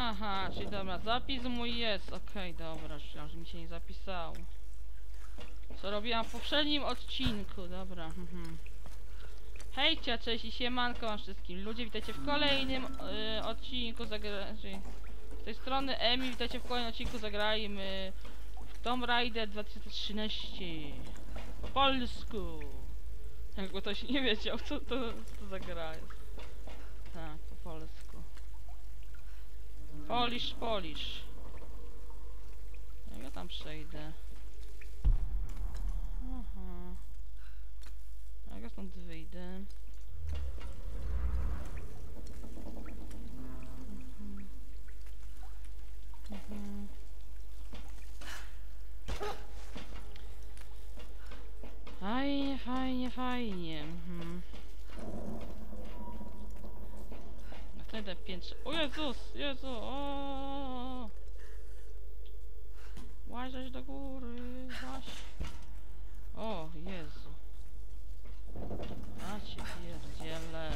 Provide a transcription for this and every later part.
Aha, czyli dobra, zapis mój jest. Okej, dobra, myślałam, że mi się nie zapisało. Co robiłam w poprzednim odcinku, dobra. Hejcia, cześć i siemanko wam wszystkim. Ludzie, witajcie w kolejnym odcinku z tej strony Emi, witajcie w kolejnym odcinku Zagrajmy w Tomb Raider 2013 po polsku. Jakby ktoś nie wiedział, co to za gra jest. Tak, po polsku. Polish. Jak ja tam przejdę? Aha. Jak ja stąd wyjdę? Fajnie. Na wtedy piętrze. O Jezu, o! Łażesz do góry, łaź. O Jezu. A cię pierdzielę.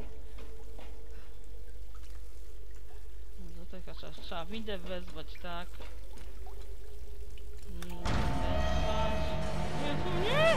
No to taka trzeba windę wezwać, tak? I wezwać. Jezu, nie!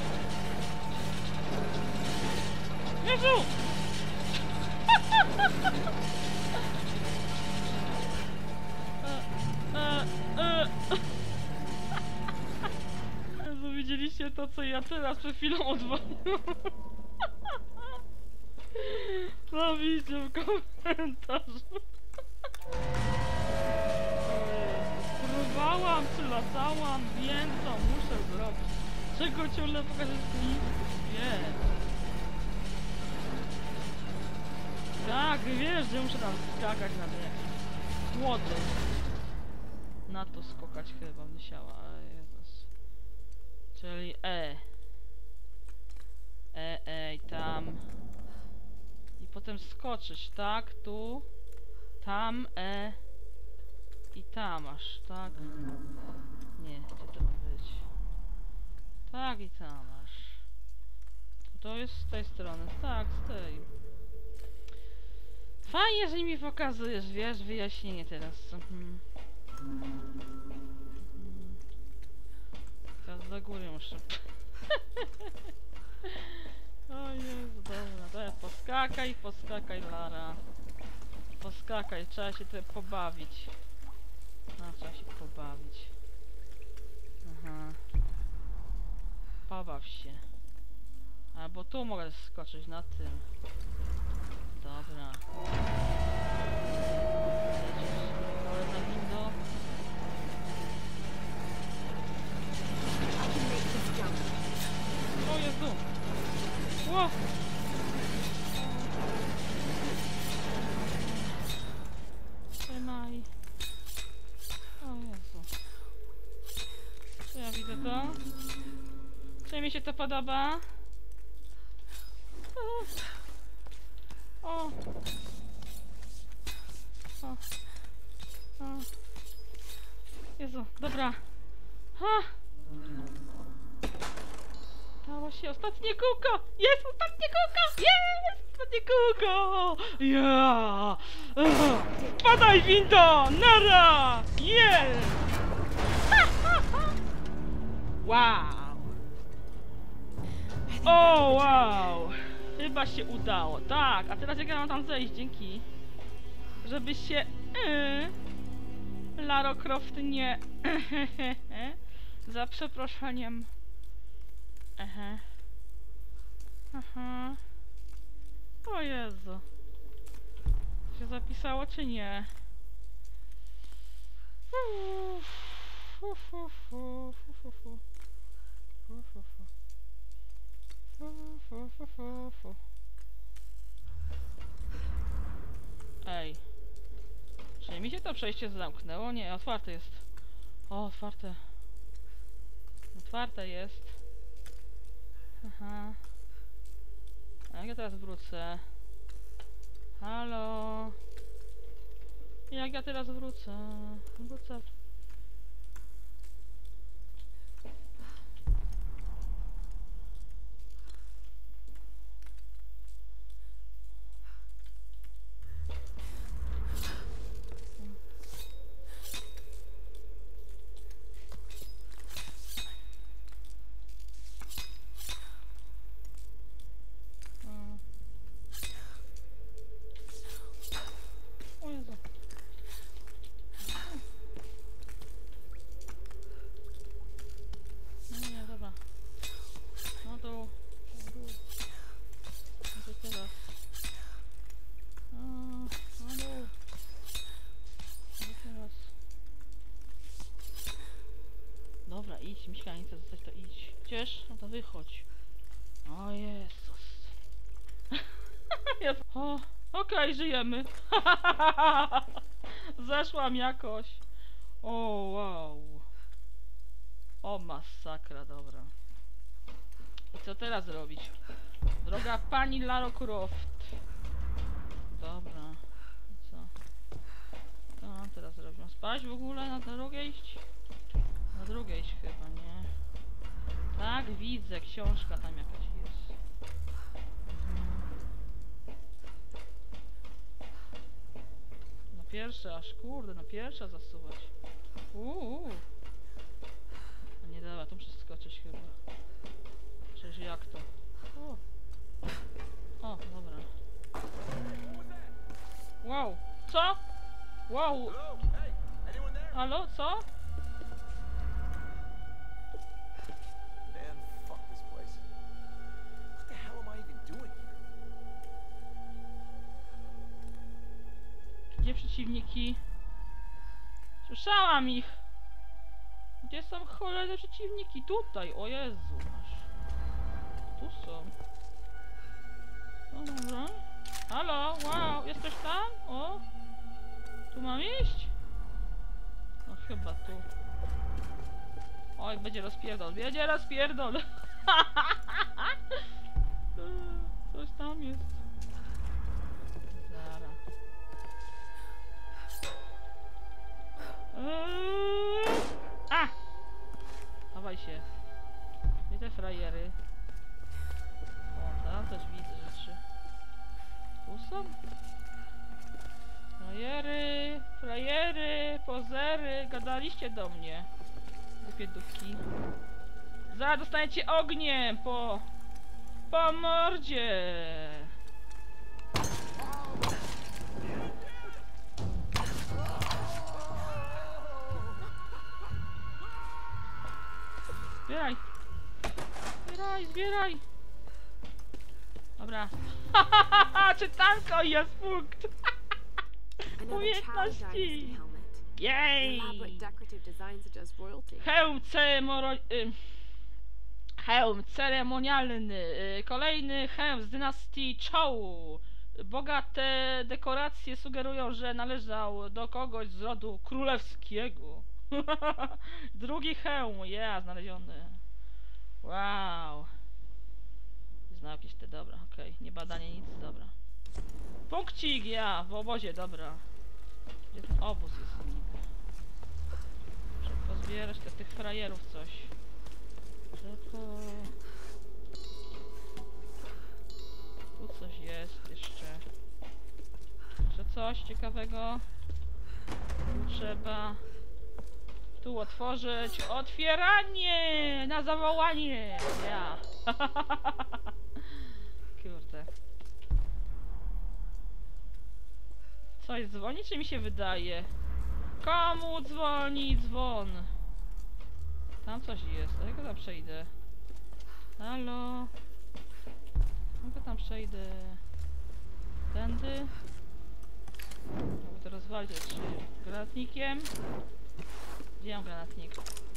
Jezu! Jezu, widzieliście to, co ja teraz przed chwilą odwaliłem? Napiszcie w komentarzu. Próbowałam, przylatałam, wiem co muszę zrobić. Czego ciągle pokażę nic? Wiem. Tak, wiesz, że muszę tam skakać na te młody. Na to skakać chyba musiała, ale Jezus. Czyli i tam. I potem skoczyć, tak? Tu. Tam, i tam aż, tak? Nie, gdzie to ma być? Tak i tam aż. To jest z tej strony, tak, z tej. Fajnie, że mi pokazujesz, wiesz, wyjaśnienie teraz. Teraz za górę muszę. O Jezu, dobra, to ja poskakaj, Lara. Poskakaj, trzeba się tutaj pobawić. No, trzeba się pobawić. Aha. Pobaw się. Albo tu mogę skoczyć na tym. Dobra. Ale na window. O Jezu! Ło! Trzymaj. O Jezu. Czy ja widzę to? Czy mi się to podoba? O! Jezu, dobra. Ha! Dało się. Ostatnie kółko! Jest ostatnie kółko! Jest ostatnie kółko! Ja! Padaj, windo! Nara! Jest! Wow! O, wow! Chyba się udało. Tak, a teraz jak ja mam tam zejść? Dzięki. Żeby się... Lara Croft nie... Za przeproszeniem. Aha. O Jezu. Się zapisało czy nie? Ej. Czy mi się to przejście zamknęło? Nie, otwarte jest. O, otwarte. Otwarte jest. Aha. A jak ja teraz wrócę? Halo? Jak ja teraz wrócę? Wrócę. idź, Miśka, nie chce zostać, to idź. Idziesz? No to wychodź. O Jezus. Jest. O, okej, żyjemy. Zeszłam jakoś. O, wow. O, masakra, dobra. I co teraz robić? Droga pani Lara Croft. Dobra. I co? Co mam teraz robić? Mam spać w ogóle? Na drugę iść? Na drugę iść chyba, nie? Tak, widzę. Książka tam jakaś jest. Na pierwsze, aż kurde, na pierwsze zasuwać. A nie dobra, tu muszę skoczyć chyba. Przecież jak to? O, dobra. Wow, co? Wow. Halo, co? Man, fuck this place. What the hell am I even doing here? Gdzie przeciwniki? Słyszałam ich! Gdzie są cholerne przeciwniki? Tutaj, o Jezu, masz. Tu są. O, dobra. Halo, wow, jesteś tam? O! Tu mam iść? No chyba tu. Oj, będzie rozpierdol, będzie rozpierdol! Coś tam jest. Zara. A! Chowaj się. Gdzie te frajery? O, tam też widzę rzeczy. Tu są? Frajery, pozery, gadaliście do mnie. Głupie dupki. Zaraz dostaniecie ogniem po mordzie. Zbieraj! Zbieraj! Dobra. Czytanko jest punkt! Umiejętności! Jej! Hełm ceremonialny. Kolejny hełm z dynastii Chou. Bogate dekoracje sugerują, że należał do kogoś z rodu królewskiego. Drugi hełm, znaleziony. Wow. Znam jakieś te, dobra, okej. Nie badanie, nic, dobra. Punkcik, w obozie, dobra. Gdzie ten obóz jest niby? Muszę pozbierać tych frajerów coś. Szybko. Tu coś jest jeszcze. Jeszcze coś ciekawego. Tu trzeba... Tu otworzyć. Otwieranie! Na zawołanie! Kurde. Coś dzwoni, czy mi się wydaje? Komu dzwoni dzwon? Tam coś jest. A jak ja tam przejdę? Halo? Jak ja tam przejdę? Tędy? Mogę to rozwalić granatnikiem. Gdzie mam granatnik?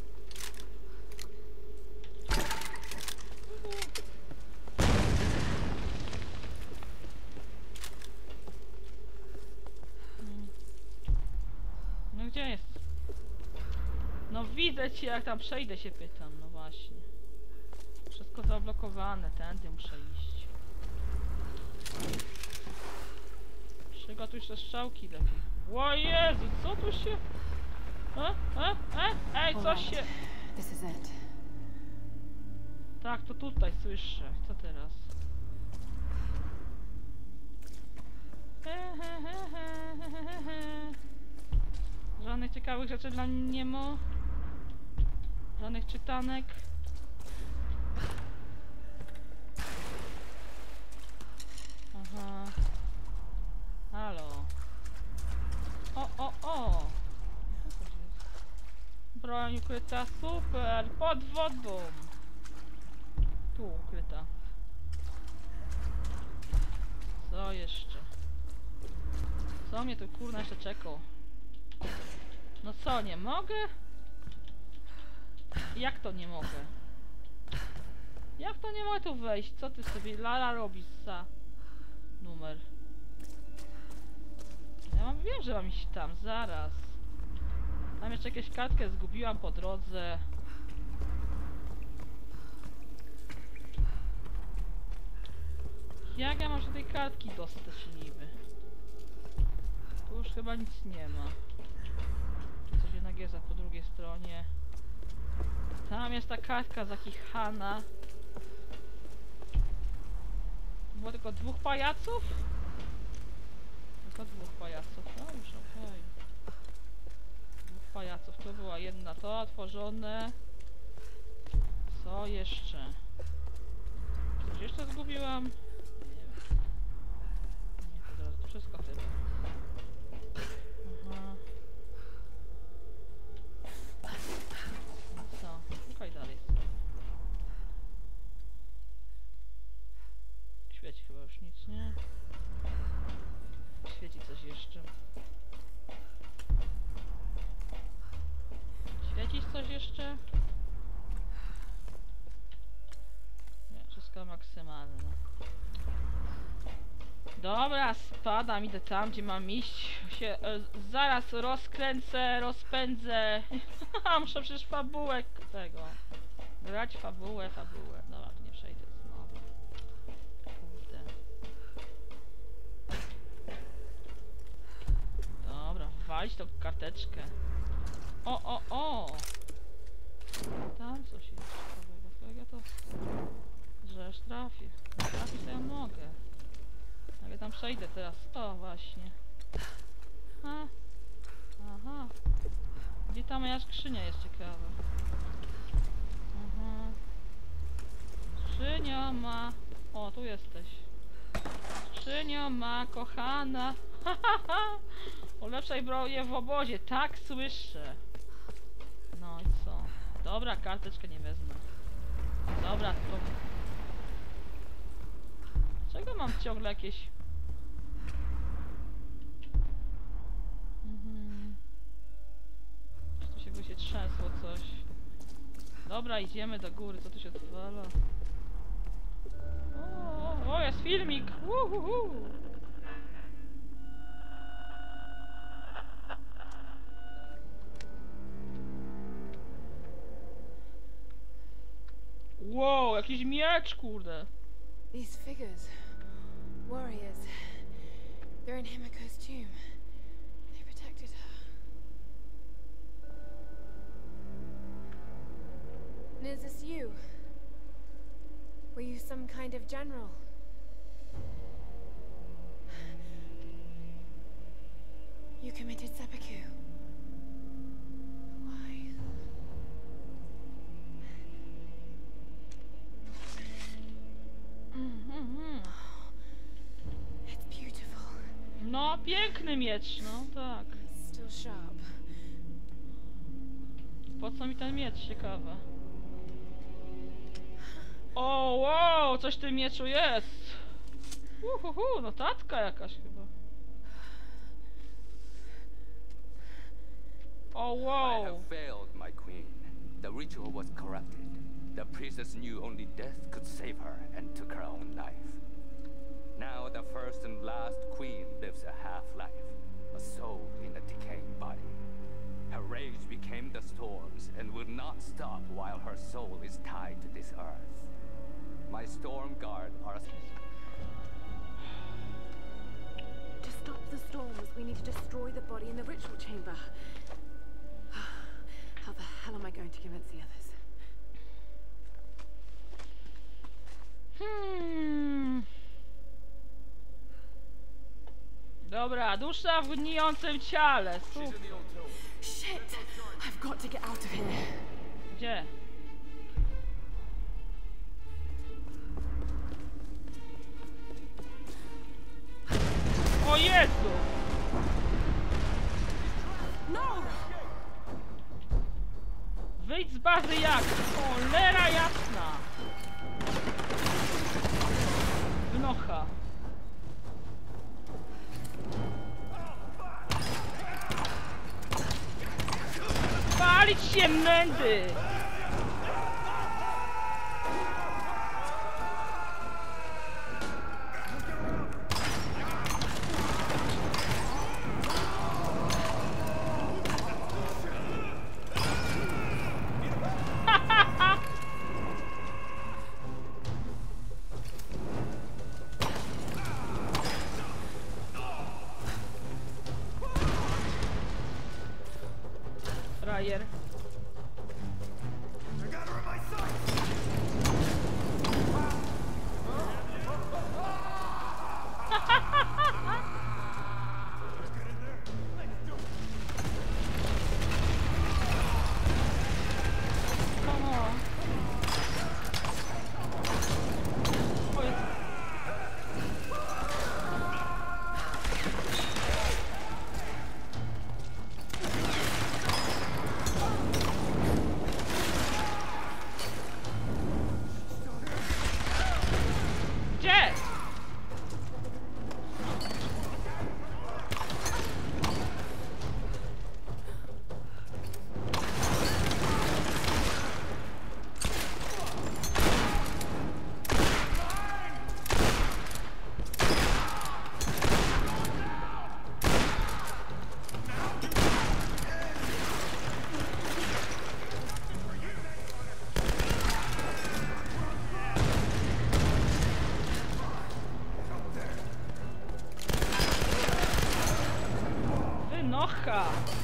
No gdzie jest? No widzę cię, jak tam przejdę, się pytam. No właśnie. Wszystko zablokowane, tędy muszę iść. Przygotuj się strzałki lepiej. O Jezu, co tu się... Ej, coś się... Tak, to tutaj słyszę. Co teraz? Żadnych ciekawych rzeczy dla mnie nie ma. Żadnych czytanek. Aha. Halo. O! Broń ukryta, super! Pod wodą! Tu ukryta. Co jeszcze? Co mnie tu kurna jeszcze czekał? No co, nie mogę? Jak to nie mogę? Jak to nie mogę tu wejść? Co ty sobie Lara robisz za numer? Wiem, że mam iść tam, zaraz. Tam jeszcze jakąś kartkę zgubiłam po drodze. Jak ja mam się do tej kartki dostać niby? Tu już chyba nic nie ma. Coś jednak jest po drugiej stronie. Tam jest ta kartka zakichana. Było tylko 2 pajaców? Tylko 2 pajaców. Dobrze, okej. 2 pajaców. Tu była jedna, to otworzone. Co jeszcze? Coś jeszcze zgubiłam? Nie wiem. Nie, to teraz to wszystko chyba. Aha. Co? Szukaj dalej. Świeci chyba już nic, nie? Świeci coś jeszcze. Świecić coś jeszcze? Nie, wszystko maksymalne. Dobra, spadam, idę tam, gdzie mam iść. Się zaraz rozkręcę, rozpędzę. Muszę przecież fabułę tego. Grać fabułę. Dobra, tu nie przejdę znowu. Kurde. Dobra, walić tą karteczkę. O! Tam coś jest ciekawego. Jak ja to... Żeż trafię. Trafić to ja mogę. Jak ja tam przejdę teraz. O, właśnie. Aha. Gdzie ta moja skrzynia jest ciekawa? Aha. Skrzynio ma... O, tu jesteś. Skrzynio ma, kochana. Ulepszaj broję w obozie. Tak słyszę. No i co? Dobra, karteczkę nie wezmę. Dobra, to... Czego mam ciągle jakieś... Tu się by się trzęsło coś. Dobra, idziemy do góry. Co tu się odwala? O, jest filmik! Uhuhu. Wow, jakiś miecz, kurde. These figures, warriors, they're in Himiko's tomb. They protected her. And is this you? Were you some kind of general? You committed seppuku. Why? It's beautiful. No, piękny miecz, no tak. It's still sharp. Po co mi ten miecz, ciekawe. O, wow, coś w tym mieczu jest. Notatka jakaś chyba. O, I wow. have failed, my queen. The ritual was corrupted. The priestess knew only death could save her and took her own life. Now the first and last queen lives a half-life, a soul in a decaying body. Her rage became the storms and will not stop while her soul is tied to this earth. My storm guard are... To stop the storms, we need to destroy the body in the ritual chamber. How the hell am I going to convince the others? Dobra, dusza w gnijącym ciele. Super. Shit! I've got to get out of here. Gdzie? O Jezu! No! Wyjdź z bazy jak? Cholera jasna! Wnocha. Palić się mędy! frajer. I got her in my sights! Come on. O Jezu. Gdzie? Wynocha!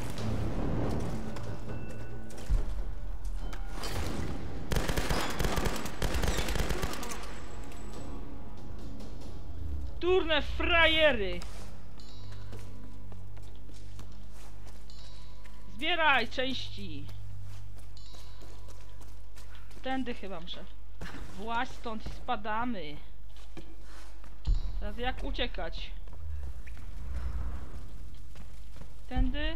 Durne frajery! Zbieraj części! Tędy chyba muszę. Właź stąd i spadamy. Teraz jak uciekać? Tędy?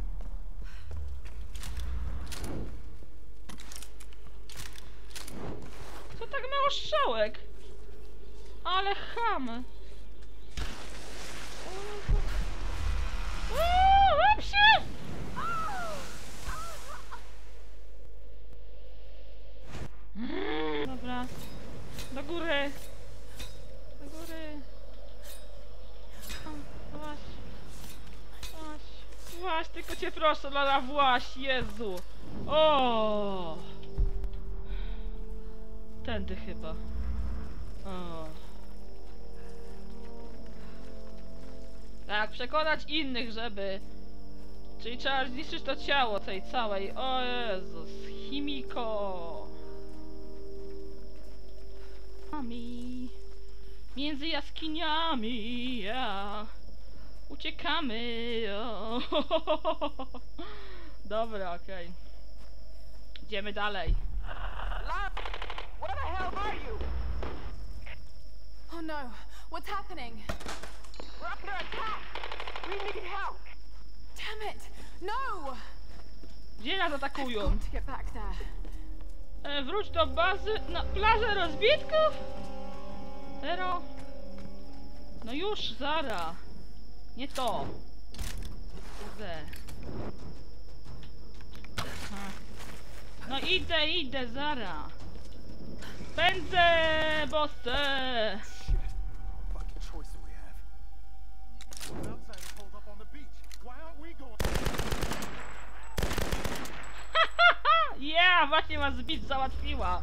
Co tak mało strzałek? Ale cham! Łap się! Dobra. Do góry! Do góry! O, właź. Właź. Właź, tylko cię proszę, Lara, właź, Jezu! O! Tędy chyba. O. Tak, przekonać innych, żeby... Czyli trzeba zniszczyć to ciało tej całej... O Jezus, chimiko! Między jaskiniami, ja... Uciekamy, o. Dobra, okej. Idziemy dalej. Where the hell are you? Oh no, what's happening? We're under attack! We need help! Damn it! No! Gdzie nas I've atakują? got to get back there. Wróć do bazy na plażę rozbitków? Zero? No już, zara. Nie to. Kurde. Aha. No idę, zara. Pędzę, bo chcę. Shit. Fucking choice do we have? Outsiders hold up on the beach. Why aren't we going? Yeah, właśnie was zbić załatwiła.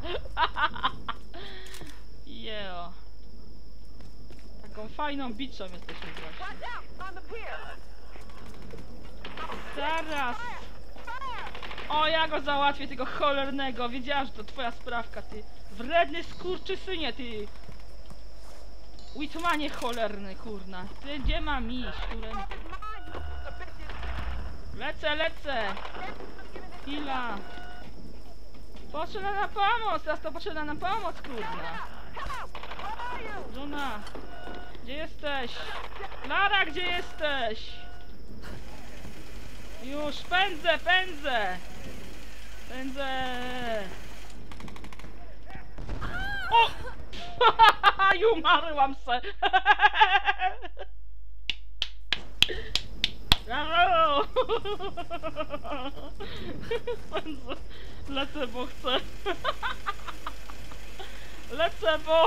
Yeah. Taką fajną biczą jesteśmy właśnie. Watch out! On the pier! Zaraz. O, ja go załatwię, tego cholernego. Wiedziałam, że to twoja sprawka, ty wredny skurczysynie, ty. Uitmanie cholerny, kurna. Ty, gdzie mam iść, kurem? Lecę. Chwila. Potrzeba na pomoc, teraz to potrzeba na pomoc, kurna. Żona, gdzie jesteś? Lara, gdzie jesteś? Już, pędzę! O! I umarłam se! Brawo! Pędzę. Lecę, bo chcę. Lecę, bo...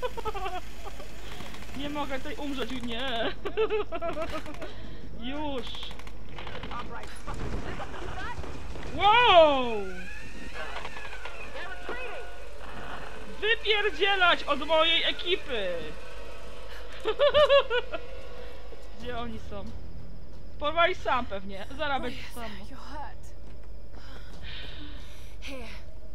Nie mogę tutaj umrzeć, nie. Już. Wow! Wypierdzielać od mojej ekipy! Gdzie oni są? Porwali sam pewnie. Zaraz będzie sam. You're hurt. Here.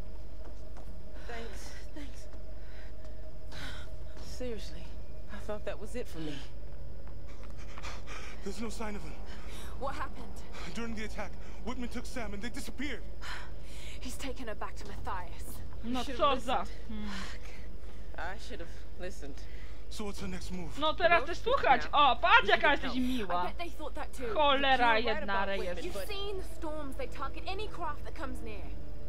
Thanks. Seriously, I thought that was it for me. There's no sign of him. What happened? During the attack, Whitman took Sam and they disappeared. He's taken her back to Matthias. No should've co za... I should have listened. So what's our next move? No teraz chcesz słuchać! O, patrz jaka jesteś I miła! bet they thought that too. Cholera You're right jedna about rejestr. women. You've seen the storms. They target any craft that comes near.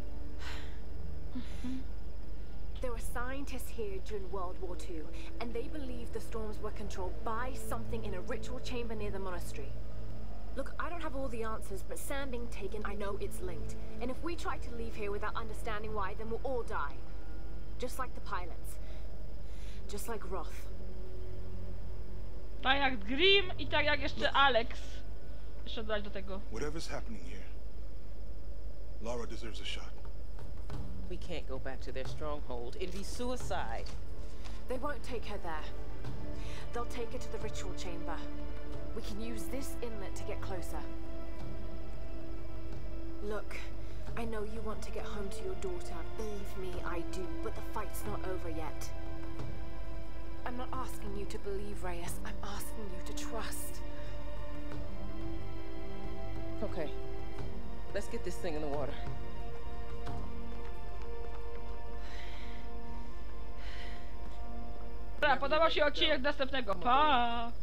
There were scientists here during World War II, and they believed the storms were controlled by something in a ritual chamber near the monastery. Look, I don't have all the answers, but Sam being taken, I know it's linked. And if we try to leave here without understanding why, then we'll all die. Just like the pilots. Just like Roth. Tak jak Grimm i tak jak jeszcze Alex. Jeszcze dodać do tego. Whatever's happening here, Lara deserves a shot. We can't go back to their stronghold. It'd be suicide. They won't take her there. They'll take her to the ritual chamber. We can use this inlet to get closer. Look, I know you want to get home to your daughter. Believe me, I do. But the fight's not over yet. I'm not asking you to believe, Reyes. I'm asking you to trust. Okay. Let's get this thing in the water. Dobra, podobał się odcinek następnego. Pa!